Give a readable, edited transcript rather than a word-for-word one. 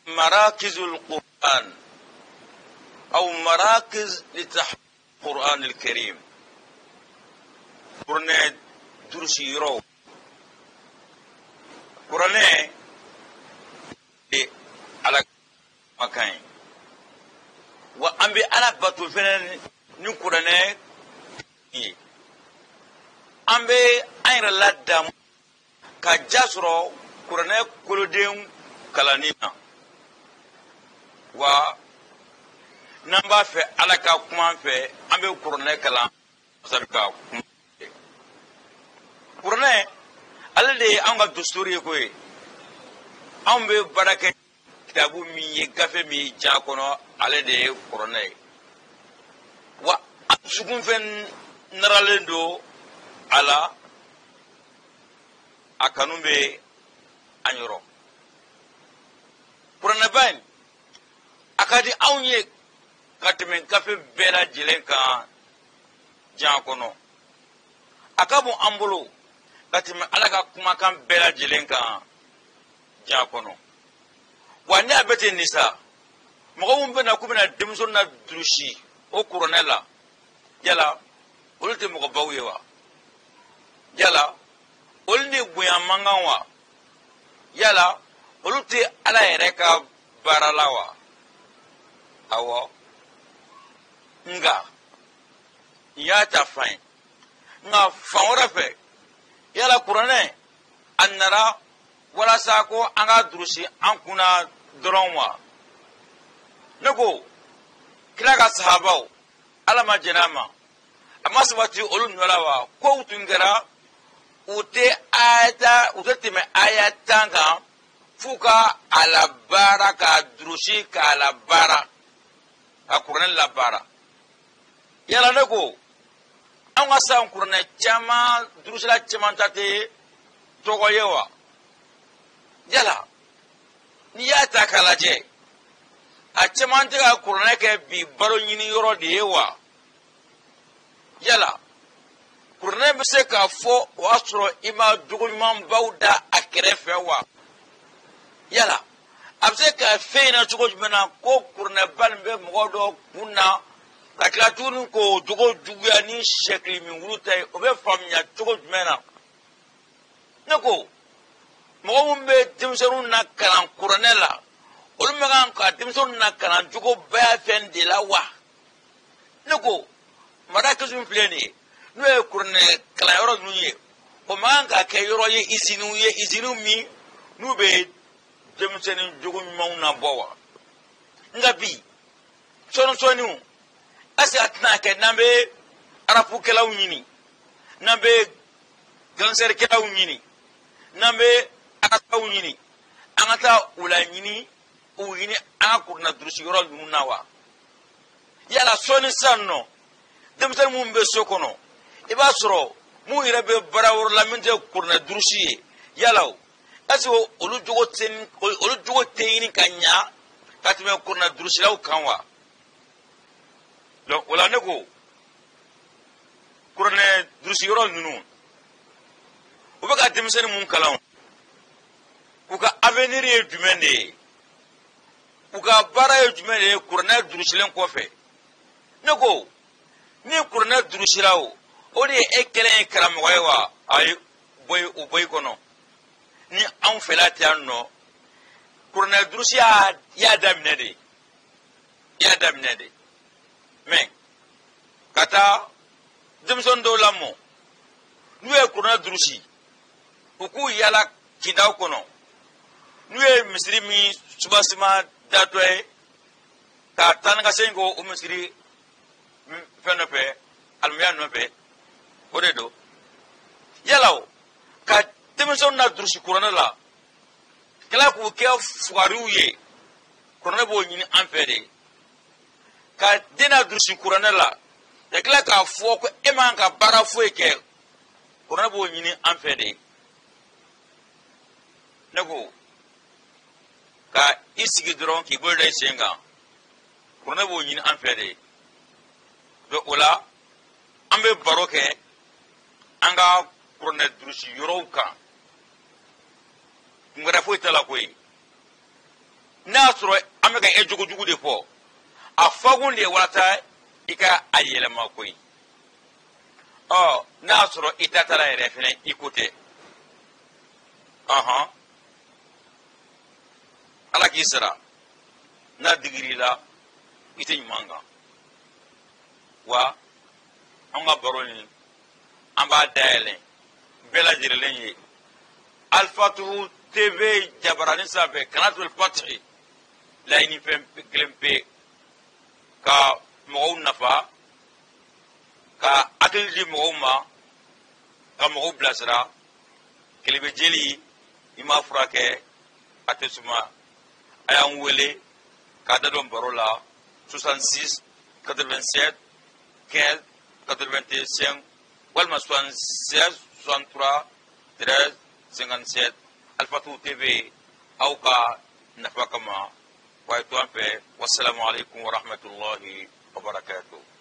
مراكز القرآن أو مراكز لتحفيظ القرآن الكريم قرآن درسي يرو قرآن على مكان وأنبي أنا بطل فين نقرآن أنبي أين لدم كجسر قرآن كلوديم كلانينا wa namba fe alaka kuma fe ambe kurne kala sabika kurne alde anga dusturi ko e ambe baraka kitabu mi gafe mi jakono alde kurne wa sugun fen naralendo ala akanumbe anyoro kurne ban akadi awnye katmen kafe bela jilenka jankono akabu ambulo katmen alaka kumakan bela jilenka jankono wani abete nisa mogum bena kubena demson na drushi o coronela yala uluti mogo bawyewa yala ulni buya manganwa yala uluti ala yereka baralawa awo nga ya ta fain nga fawra fe yala qur'ane annara wala sako anga durusi an kuna dronwa nago kila ga sahabao alama janama amma sabati ulun walawa ko utungara ute ayata uteme ayatanga fuka ala baraka durusi ka ala bara a kurnen labara yala ne ko an ka san kurnen caman durusila caman ta te tɔgɔ ye wa yala n'i y'a ta k'a lajɛ a caman tɛ ka kurnen kɛ bi baro ɲini yɔrɔ de ye wa yala kurnen bɛ se k'a fɔ o y'a sɔrɔ i ma jogo ɲumanbaw da a kɛrɛfɛ wa yala a bɛ se ka fɛn na cogo jumɛn na ko kuranɛba nin bɛ mɔgɔ dɔ kun na ka tila tuguni k'o jogo juguya ni sɛkili min wulu ta ye o bɛ faamuya cogo jumɛn na ne ko mɔgɔ minnu bɛ denmisɛnninw na kalan kuranɛ la olu bɛ kan ka denmisɛnninw na kalan jogo bɛɛ fɛn de la wa ne ko marakisi min filɛ nin ye n'o ye kuranɛ kalanyɔrɔ ninnu ye o man kan ka kɛ yɔrɔ ye iziniw ye iziniw min n'u bɛ denmisɛnnin jogo ɲumanw na bɔ wa nka bi sɔɔni-sɔɔniw est-ce que a tɛna kɛ n'an bɛ arapukɛlaw ɲini n'an bɛ gansɛrikɛlaw ɲini n'an bɛ arataw ɲini an ka taa u la ɲini u ɲini an ka kuruna durusi yɔrɔ ninnu na wa yala sɔɔni sisan nɔ denmisɛnnin minnu bɛ so kɔnɔ i b'a sɔrɔ minnu yɛrɛ bɛ baara wɛrɛ la min tɛ kuruna durusi ye yala o est-ce que olu jogo tɛ ɲini ka ɲa ka tɛmɛ kuruna durusilaw kan wa donc o la ne ko kuruna durusi yɔrɔ ninnu u bɛ ka denmisɛnnin mun kalan u ka avenir ye jumɛn de ye u ka baara ye jumɛn de ye kuruna durusilen kɔfɛ ne ko ni kuruna durusila o de ye e kɛlen ye karamɔgɔ ye wa ayi o bɔ i kɔnɔ ni anw fɛla tɛ yan nɔ kuruna durusi y'a daminɛ de mɛ ka taa denmisɛnnin dɔw lamɔ n'u ye kuruna durusi u k'u yala kindaw kɔnɔ n'u ye misiri min subasima datɔ ye ka taa ni ka segin k'o misiri fɛn nɔfɛ alimuya nɔfɛ o de don yala o ka denmisɛnw na durusi kuranɛ la kila k'u kɛ fugariw ye kuranɛ b'o ɲini an fɛ de ka den na durusi kuranɛ la ka kila k'a fɔ ko e man ka baara foyi kɛ kuranɛ b'o ɲini an fɛ de ne ko ka i sigi dɔrɔn k'i bolo da i sen kan kuranɛ b'o ɲini an fɛ de donc o la an bɛ baro kɛ an ka kuranɛ durusi yɔrɔw kan kun wɛrɛ foyi t'a la koyi n'a sɔrɔ an bɛ ka e jogo jugu de fɔ a fɔkun de ye walasa i ka a yɛlɛma koyi n'a sɔrɔ i ta taara yɛrɛ fɛnɛ i ko tɛ ala k'i sara n'a digir'i la i tɛ ɲuman kan wa an ka baro in an b'a dayɛlɛ bɛɛ lajɛlen ye Alfatuhu TV jabaranin sanfɛ Kanatul Fatihi laɲini fɛn kelen pe ka mɔgɔw nafa ka hakili di mɔgɔw ma ka mɔgɔw bilasira kelebe jeli i m'a furakɛ a tɛ suma a y'an wele k'a da dɔn baro la 66 87 15 85 walima 76 63 13 57 Alfatuhu TV aw ka nafa kama wa to an fɛ wassalamu alaikum wa rahmatullahi wa barakatuh